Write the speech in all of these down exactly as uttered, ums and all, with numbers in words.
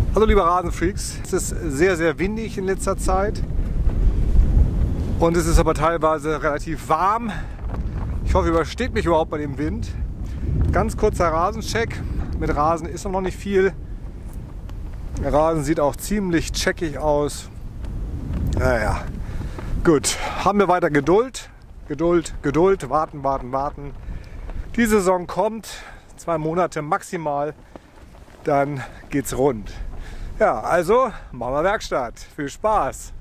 Hallo liebe Rasenfreaks, es ist sehr sehr windig in letzter Zeit und es ist aber teilweise relativ warm. Ich hoffe, ihr übersteht mich überhaupt bei dem Wind. Ganz kurzer Rasencheck. Mit Rasen ist noch nicht viel. Der Rasen sieht auch ziemlich checkig aus. Naja, gut. Haben wir weiter Geduld. Geduld, Geduld. Warten, warten, warten. Die Saison kommt. Zwei Monate maximal. Dann geht's rund. Ja, also machen wir Werkstatt. Viel Spaß!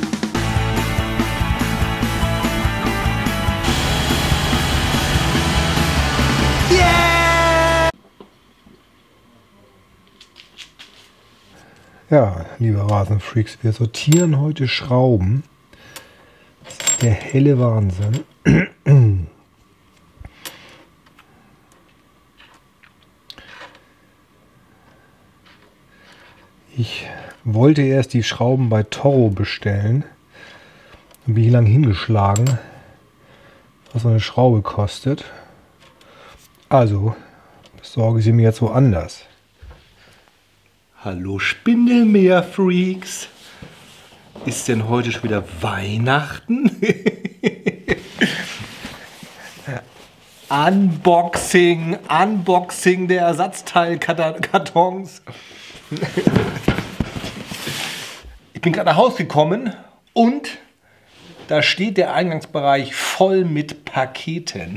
Yeah! Ja, liebe Rasenfreaks, wir sortieren heute Schrauben. Das ist der helle Wahnsinn. Ich wollte erst die Schrauben bei Toro bestellen. Dann bin ich lang hingeschlagen, was so eine Schraube kostet. Also besorge ich sie mir jetzt woanders. Hallo Spindelmeer-Freaks. Ist denn heute schon wieder Weihnachten? Unboxing, Unboxing der Ersatzteilkartons. Ich bin gerade nach Hause gekommen und da steht der Eingangsbereich voll mit Paketen.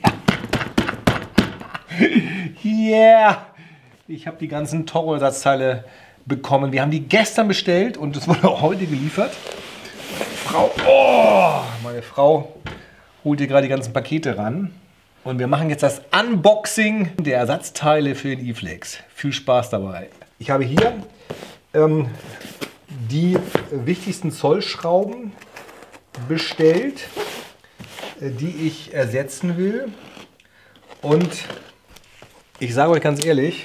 Yeah! Ich habe die ganzen Toro-Ersatzteile bekommen. Wir haben die gestern bestellt und es wurde heute geliefert. Frau, oh, meine Frau holt hier gerade die ganzen Pakete ran. Und wir machen jetzt das Unboxing der Ersatzteile für den E-Flex. Viel Spaß dabei. Ich habe hier ähm, die wichtigsten Zollschrauben bestellt, die ich ersetzen will. Und ich sage euch ganz ehrlich,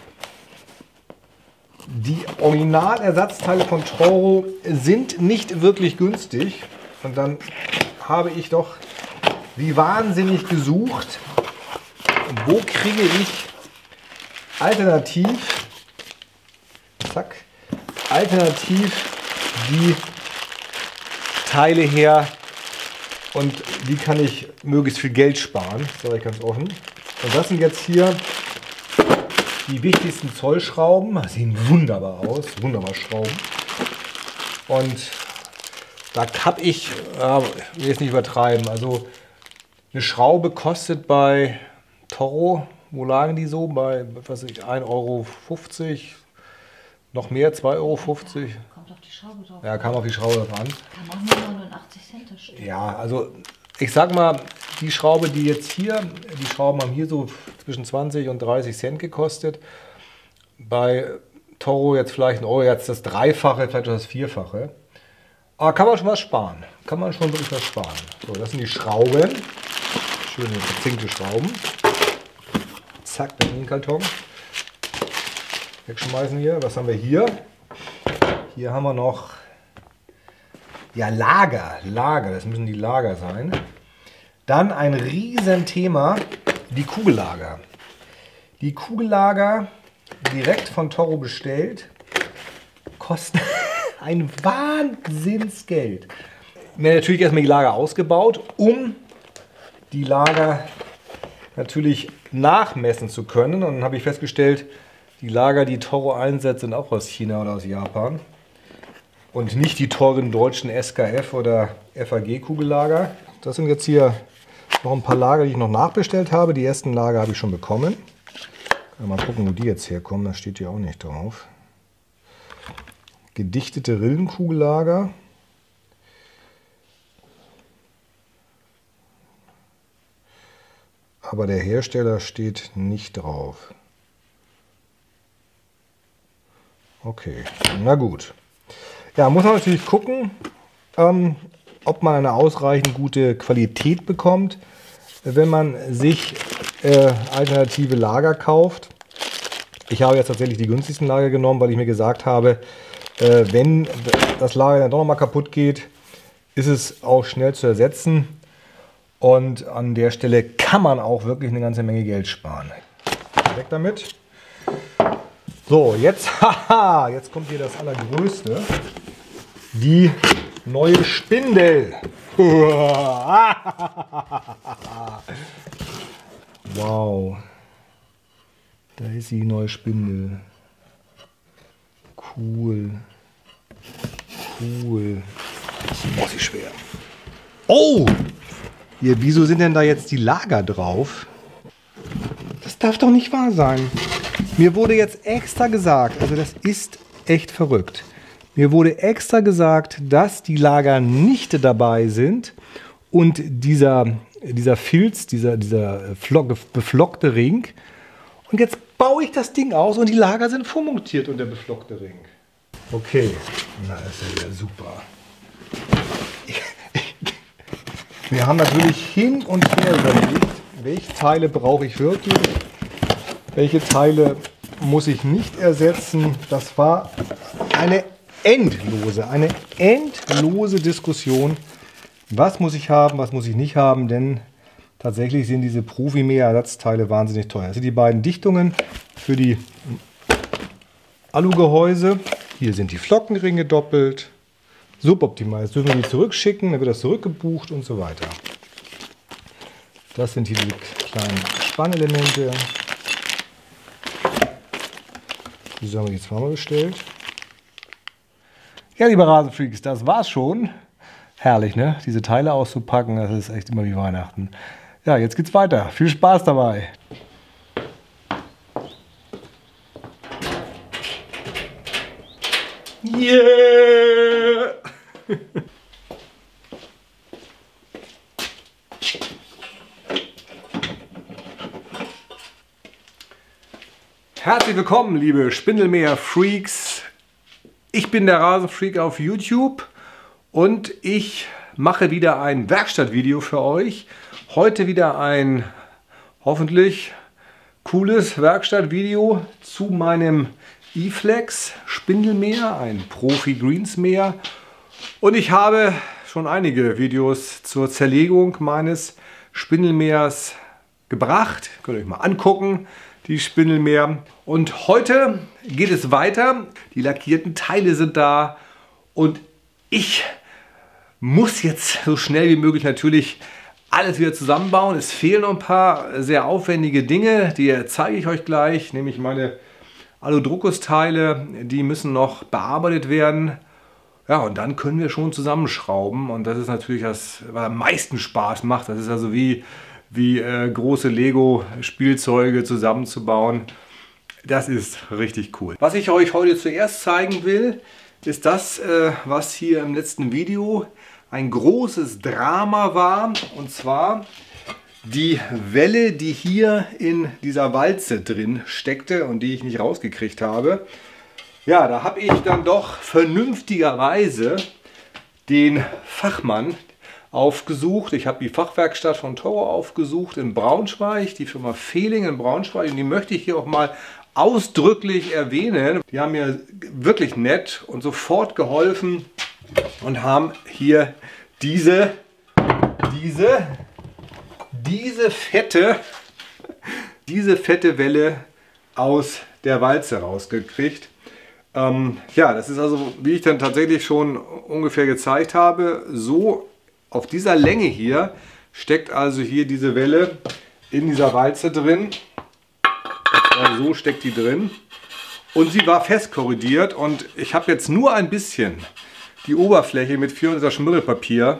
die Originalersatzteile von Toro sind nicht wirklich günstig. Und dann habe ich doch wie wahnsinnig gesucht, wo kriege ich alternativ, zack, alternativ die Teile her und wie kann ich möglichst viel Geld sparen, das sage ich ganz offen. Und das sind jetzt hier die wichtigsten Zollschrauben. Die sehen wunderbar aus, wunderbar Schrauben. Und da habe ich, äh, ich will jetzt nicht übertreiben, also eine Schraube kostet bei Toro, wo lagen die so? Bei was weiß ich, ein Euro fünfzig, noch mehr, zwei Euro fünfzig. Kommt auf die Schraube drauf. Ja, kam auf die Schraube drauf an. Kann auch nur neunundachtzig Cent das Stück. Ja, also ich sag mal, die Schraube, die jetzt hier, die Schrauben haben hier so zwischen zwanzig und dreißig Cent gekostet. Bei Toro jetzt vielleicht ein Euro, jetzt das Dreifache, vielleicht das Vierfache. Aber kann man schon was sparen. Kann man schon wirklich was sparen. So, das sind die Schrauben. Schöne verzinkte Schrauben. Zack, in den Karton. Wegschmeißen hier. Was haben wir hier? Hier haben wir noch ja, Lager. Lager, das müssen die Lager sein. Dann ein Riesenthema, die Kugellager. Die Kugellager direkt von Toro bestellt, kosten ein Wahnsinnsgeld. Mir natürlich erstmal die Lager ausgebaut, um die Lager natürlich nachmessen zu können. Und dann habe ich festgestellt, die Lager, die Toro einsetzt, sind auch aus China oder aus Japan. Und nicht die teuren deutschen S K F oder F A G Kugellager. Das sind jetzt hier noch ein paar Lager, die ich noch nachbestellt habe. Die ersten Lager habe ich schon bekommen. Mal gucken, wo die jetzt herkommen. Das steht hier auch nicht drauf. Gedichtete Rillenkugellager. Aber der Hersteller steht nicht drauf. Okay, na gut. Ja, muss man natürlich gucken, ähm, ob man eine ausreichend gute Qualität bekommt, wenn man sich äh, alternative Lager kauft. Ich habe jetzt tatsächlich die günstigsten Lager genommen, weil ich mir gesagt habe, äh, wenn das Lager dann doch noch mal kaputt geht, ist es auch schnell zu ersetzen. Und an der Stelle kann man auch wirklich eine ganze Menge Geld sparen. Weg damit. So, jetzt, haha, jetzt kommt hier das Allergrößte. Die neue Spindel. Wow. Da ist die neue Spindel. Cool. Cool. Oh, sie schwer. Oh! Hier, wieso sind denn da jetzt die Lager drauf? Das darf doch nicht wahr sein. Mir wurde jetzt extra gesagt, also das ist echt verrückt. Mir wurde extra gesagt, dass die Lager nicht dabei sind und dieser, dieser Filz, dieser, dieser beflockte Ring. Und jetzt baue ich das Ding aus und die Lager sind vormontiert und der beflockte Ring. Okay, na, das ist ja wieder super. Wir haben natürlich hin und her überlegt, welche Teile brauche ich wirklich, welche Teile muss ich nicht ersetzen. Das war eine endlose, eine endlose Diskussion. Was muss ich haben, was muss ich nicht haben, denn tatsächlich sind diese Profimäher-Ersatzteile wahnsinnig teuer. Das sind die beiden Dichtungen für die Alugehäuse. Hier sind die Flockenringe doppelt. Suboptimal. Jetzt dürfen wir die zurückschicken, dann wird das zurückgebucht und so weiter. Das sind hier die kleinen Spannelemente. Diese haben wir jetzt zweimal bestellt. Ja, liebe Rasenfreaks, das war's schon. Herrlich, ne? Diese Teile auszupacken, das ist echt immer wie Weihnachten. Ja, jetzt geht's weiter. Viel Spaß dabei. Yeah! Herzlich willkommen, liebe Spindelmäher-Freaks. Ich bin der Rasenfreak auf YouTube und ich mache wieder ein Werkstattvideo für euch. Heute wieder ein hoffentlich cooles Werkstattvideo zu meinem E-Flex Spindelmäher, ein Profi-Greensmäher. Und ich habe schon einige Videos zur Zerlegung meines Spindelmähers gebracht. Könnt ihr euch mal angucken, die Spindelmäher. Und heute geht es weiter. Die lackierten Teile sind da und ich muss jetzt so schnell wie möglich natürlich alles wieder zusammenbauen. Es fehlen noch ein paar sehr aufwendige Dinge, die zeige ich euch gleich, nämlich meine Aludruckusteile, die müssen noch bearbeitet werden. Ja, und dann können wir schon zusammenschrauben und das ist natürlich das, was am meisten Spaß macht. Das ist also wie, wie äh, große Lego-Spielzeuge zusammenzubauen. Das ist richtig cool. Was ich euch heute zuerst zeigen will, ist das, äh, was hier im letzten Video ein großes Drama war. Und zwar die Welle, die hier in dieser Walze drin steckte und die ich nicht rausgekriegt habe. Ja, da habe ich dann doch vernünftigerweise den Fachmann aufgesucht. Ich habe die Fachwerkstatt von Toro aufgesucht in Braunschweig, die Firma Fehling in Braunschweig. Und die möchte ich hier auch mal ausdrücklich erwähnen. Die haben mir wirklich nett und sofort geholfen und haben hier diese, diese, diese fette, diese fette Welle aus der Walze rausgekriegt. Ähm, ja, das ist also, wie ich dann tatsächlich schon ungefähr gezeigt habe, so auf dieser Länge hier steckt also hier diese Welle in dieser Walze drin. Also so steckt die drin. Und sie war fest korrodiert und ich habe jetzt nur ein bisschen die Oberfläche mit vierhundert Schmirgelpapier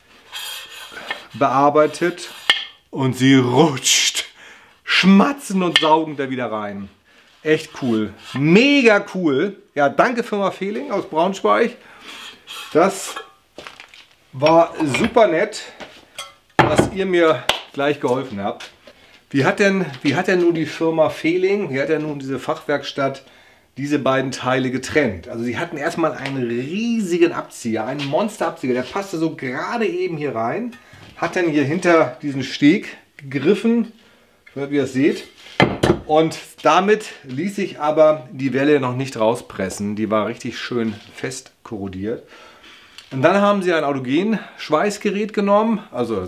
bearbeitet und sie rutscht schmatzend und saugend da wieder rein. Echt cool. Mega cool. Ja, danke Firma Fehling aus Braunschweig. Das war super nett, dass ihr mir gleich geholfen habt. Wie hat denn, wie hat denn nun die Firma Fehling, wie hat denn nun diese Fachwerkstatt diese beiden Teile getrennt? Also sie hatten erstmal einen riesigen Abzieher, einen Monsterabzieher, der passte so gerade eben hier rein, hat dann hier hinter diesen Steg gegriffen, wie ihr das seht. Und damit ließ sich aber die Welle noch nicht rauspressen. Die war richtig schön fest korrodiert. Und dann haben sie ein Autogen-Schweißgerät genommen, also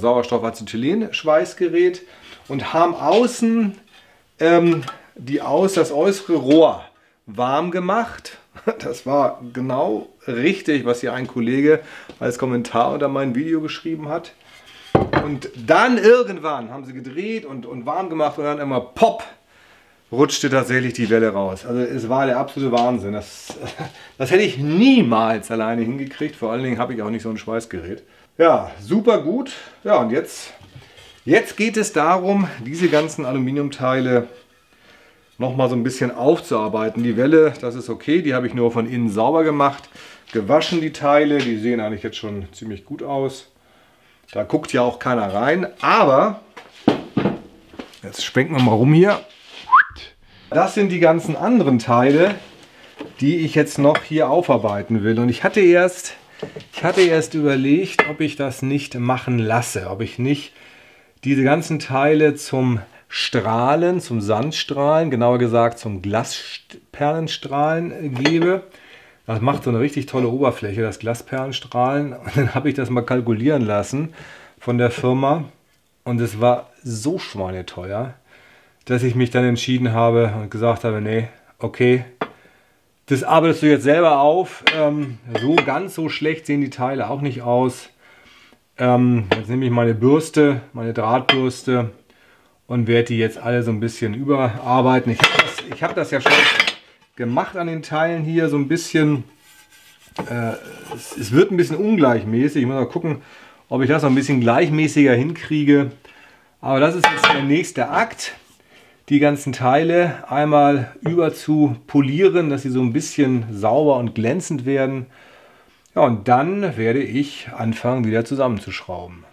Sauerstoffacetylen-Schweißgerät, und haben außen ähm, die aus, das äußere Rohr warm gemacht. Das war genau richtig, was hier ein Kollege als Kommentar unter mein Video geschrieben hat. Und dann irgendwann haben sie gedreht und, und warm gemacht und dann immer pop, rutschte tatsächlich die Welle raus. Also es war der absolute Wahnsinn. Das, das hätte ich niemals alleine hingekriegt. Vor allen Dingen habe ich auch nicht so ein Schweißgerät. Ja, super gut. Ja, und jetzt, jetzt geht es darum, diese ganzen Aluminiumteile nochmal so ein bisschen aufzuarbeiten. Die Welle, das ist okay, die habe ich nur von innen sauber gemacht. Gewaschen die Teile, die sehen eigentlich jetzt schon ziemlich gut aus. Da guckt ja auch keiner rein. Aber, jetzt schwenken wir mal rum hier. Das sind die ganzen anderen Teile, die ich jetzt noch hier aufarbeiten will. Und ich hatte erst, ich hatte erst überlegt, ob ich das nicht machen lasse. Ob ich nicht diese ganzen Teile zum Strahlen, zum Sandstrahlen, genauer gesagt zum Glasperlenstrahlen gebe. Das macht so eine richtig tolle Oberfläche, das Glasperlenstrahlen. Und dann habe ich das mal kalkulieren lassen von der Firma. Und es war so schweineteuer, dass ich mich dann entschieden habe und gesagt habe, nee, okay, das arbeitest du jetzt selber auf. Ähm, so ganz so schlecht sehen die Teile auch nicht aus. Ähm, jetzt nehme ich meine Bürste, meine Drahtbürste und werde die jetzt alle so ein bisschen überarbeiten. Ich habe das, ich hab das ja schon gemacht an den Teilen hier, so ein bisschen, äh, es, es wird ein bisschen ungleichmäßig. Ich muss mal gucken, ob ich das noch ein bisschen gleichmäßiger hinkriege. Aber das ist jetzt der nächste Akt, die ganzen Teile einmal über zu polieren, dass sie so ein bisschen sauber und glänzend werden. Ja, und dann werde ich anfangen, wieder zusammenzuschrauben.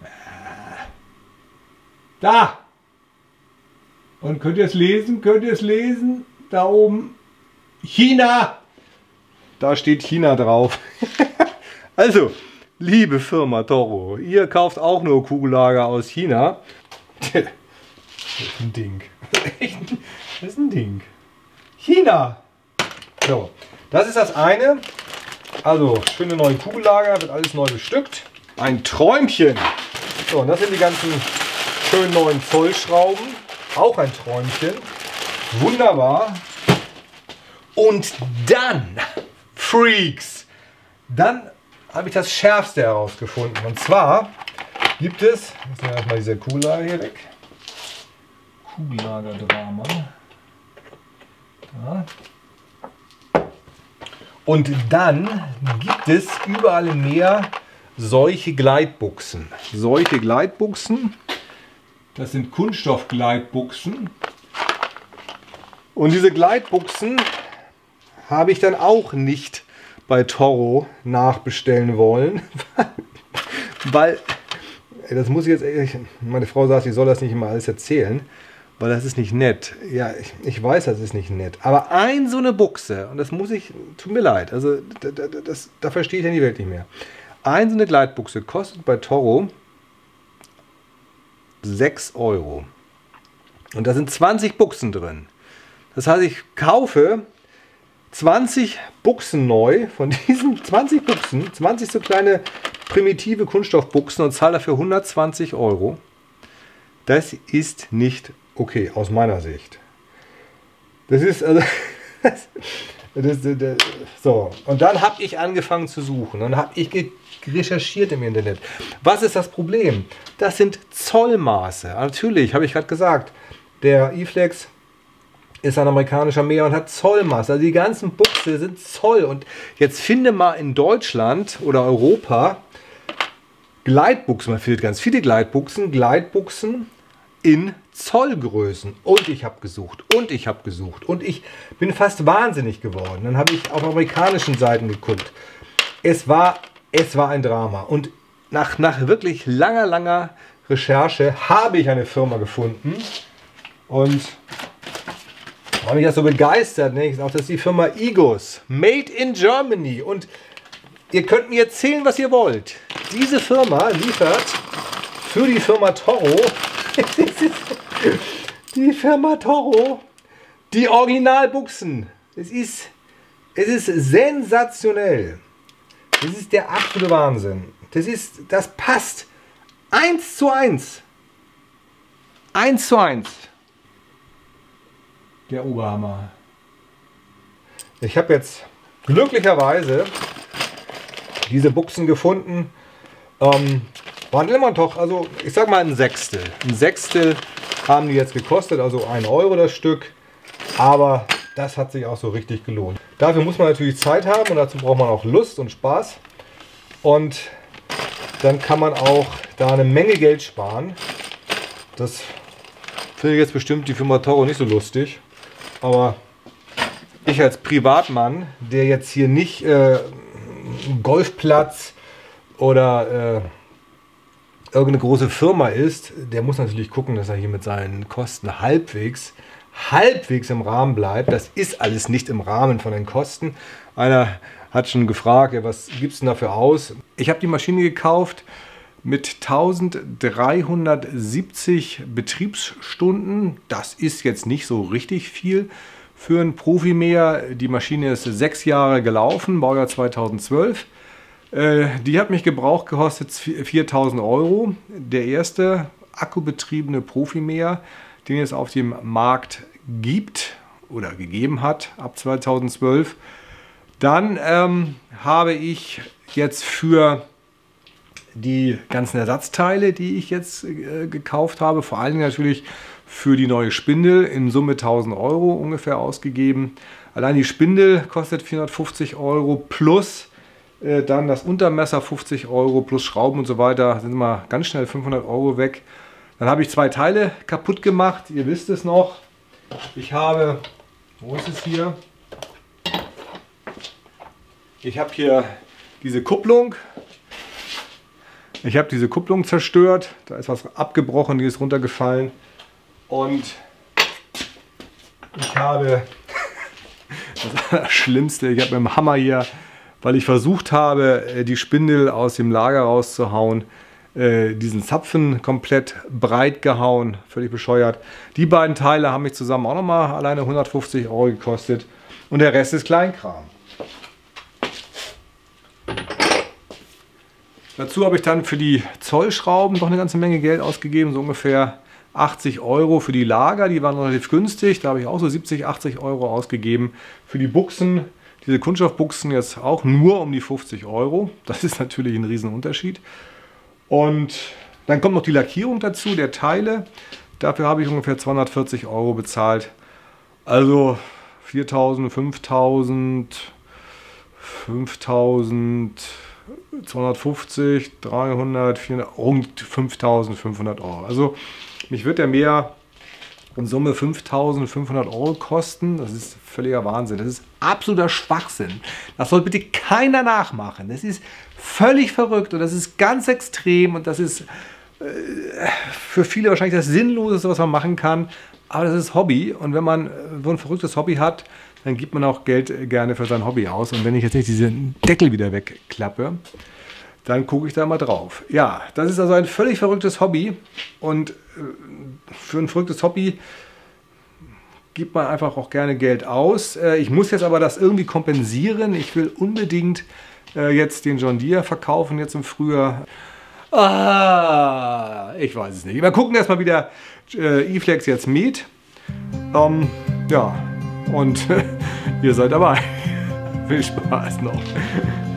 Da! Und könnt ihr es lesen? Könnt ihr es lesen? Da oben. China! Da steht China drauf. Also, liebe Firma Toro, ihr kauft auch nur Kugellager aus China. Das ist ein Ding. Das ist ein Ding. China! So, das ist das eine. Also, schöne neue Kugellager, wird alles neu bestückt. Ein Träumchen. So, und das sind die ganzen schönen neuen Zollschrauben. Auch ein Träumchen. Wunderbar. Und dann, Freaks, dann habe ich das Schärfste herausgefunden. Und zwar gibt es, jetzt nehmen wir erstmal diese Kugellager hier weg. Kugellager-Drama. Da. Und dann gibt es überall im Meer solche Gleitbuchsen. Solche Gleitbuchsen. Das sind Kunststoffgleitbuchsen. Und diese Gleitbuchsen habe ich dann auch nicht bei Toro nachbestellen wollen. Weil, das muss ich jetzt, meine Frau sagt, ich soll das nicht immer alles erzählen, weil das ist nicht nett. Ja, ich, ich weiß, das ist nicht nett. Aber ein so eine Buchse, und das muss ich, tut mir leid, also da, da, das, da verstehe ich ja die Welt nicht mehr. Ein so eine Gleitbuchse kostet bei Toro sechs Euro. Und da sind zwanzig Buchsen drin. Das heißt, ich kaufe zwanzig Buchsen neu, von diesen zwanzig Buchsen, zwanzig so kleine primitive Kunststoffbuchsen und zahle dafür hundertzwanzig Euro. Das ist nicht okay, aus meiner Sicht. Das ist also... Das, das, das, so, und dann habe ich angefangen zu suchen. Dann habe ich recherchiert im Internet. Was ist das Problem? Das sind Zollmaße. Natürlich, habe ich gerade gesagt, der E-Flex ist ein amerikanischer Meer und hat Zollmaße. Also die ganzen Buchse sind Zoll. Und jetzt finde mal in Deutschland oder Europa Gleitbuchsen. Man findet ganz viele Gleitbuchsen. Gleitbuchsen in Zollgrößen. Und ich habe gesucht. Und ich habe gesucht. Und ich bin fast wahnsinnig geworden. Dann habe ich auf amerikanischen Seiten geguckt. Es war, es war ein Drama. Und nach, nach wirklich langer, langer Recherche habe ich eine Firma gefunden. Und habe mich das so begeistert. Ne? Ich sage, das ist die Firma Igos. Made in Germany. Und ihr könnt mir erzählen, was ihr wollt. Diese Firma liefert für die Firma Toro die Firma Toro die Originalbuchsen. Es ist, es ist sensationell. Das ist der absolute Wahnsinn. Das ist, das passt eins zu eins. Eins zu eins. Der Oberhammer. Ich habe jetzt glücklicherweise diese Buchsen gefunden. Ähm, waren immer doch, also ich sag mal ein Sechstel. Ein Sechstel haben die jetzt gekostet, also ein Euro das Stück. Aber das hat sich auch so richtig gelohnt. Dafür muss man natürlich Zeit haben und dazu braucht man auch Lust und Spaß. Und dann kann man auch da eine Menge Geld sparen. Das finde ich jetzt bestimmt die Firma Toro nicht so lustig. Aber ich als Privatmann, der jetzt hier nicht äh, einen Golfplatz oder äh, irgendeine große Firma ist, der muss natürlich gucken, dass er hier mit seinen Kosten halbwegs, halbwegs im Rahmen bleibt. Das ist alles nicht im Rahmen von den Kosten. Einer hat schon gefragt, ja, was gibt es denn dafür aus? Ich habe die Maschine gekauft mit dreizehnhundertsiebzig Betriebsstunden. Das ist jetzt nicht so richtig viel für einen Profimäher. Die Maschine ist sechs Jahre gelaufen, Baujahr zweitausendzwölf. Äh, die hat mich gebraucht gekostet viertausend Euro. Der erste akkubetriebene Profimäher, den es auf dem Markt gibt oder gegeben hat ab zweitausendzwölf. Dann ähm, habe ich jetzt für die ganzen Ersatzteile, die ich jetzt äh, gekauft habe, vor allen Dingen natürlich für die neue Spindel, in Summe tausend Euro ungefähr ausgegeben. Allein die Spindel kostet vierhundertfünfzig Euro plus äh, dann das Untermesser fünfzig Euro plus Schrauben und so weiter, sind immer ganz schnell fünfhundert Euro weg. Dann habe ich zwei Teile kaputt gemacht, ihr wisst es noch. Ich habe, wo ist es hier? Ich habe hier diese Kupplung. Ich habe diese Kupplung zerstört. Da ist was abgebrochen, die ist runtergefallen. Und ich habe das Schlimmste, ich habe mit dem Hammer hier, weil ich versucht habe, die Spindel aus dem Lager rauszuhauen, diesen Zapfen komplett breit gehauen. Völlig bescheuert. Die beiden Teile haben mich zusammen auch nochmal alleine hundertfünfzig Euro gekostet. Und der Rest ist Kleinkram. Dazu habe ich dann für die Zollschrauben noch eine ganze Menge Geld ausgegeben, so ungefähr achtzig Euro für die Lager, die waren relativ günstig, da habe ich auch so siebzig, achtzig Euro ausgegeben. Für die Buchsen, diese Kunststoffbuchsen jetzt auch nur um die fünfzig Euro, das ist natürlich ein Riesenunterschied. Und dann kommt noch die Lackierung dazu, der Teile, dafür habe ich ungefähr zweihundertvierzig Euro bezahlt. Also viertausend, fünftausend, fünftausend... zweihundertfünfzig, dreihundert, vierhundert, rund fünftausendfünfhundert Euro. Also mich wird der Mäher in Summe fünftausendfünfhundert Euro kosten. Das ist völliger Wahnsinn. Das ist absoluter Schwachsinn. Das soll bitte keiner nachmachen. Das ist völlig verrückt und das ist ganz extrem und das ist äh, für viele wahrscheinlich das Sinnloseste, was man machen kann. Aber das ist Hobby und wenn man so ein verrücktes Hobby hat, dann gibt man auch Geld gerne für sein Hobby aus. Und wenn ich jetzt nicht diesen Deckel wieder wegklappe, dann gucke ich da mal drauf. Ja, das ist also ein völlig verrücktes Hobby. Und für ein verrücktes Hobby gibt man einfach auch gerne Geld aus. Ich muss jetzt aber das irgendwie kompensieren. Ich will unbedingt jetzt den John Deere verkaufen, jetzt im Frühjahr. Ah, ich weiß es nicht. Wir gucken erstmal, wie der E-Flex jetzt mäht. Ähm, ja. Und ihr seid dabei. Viel Spaß noch.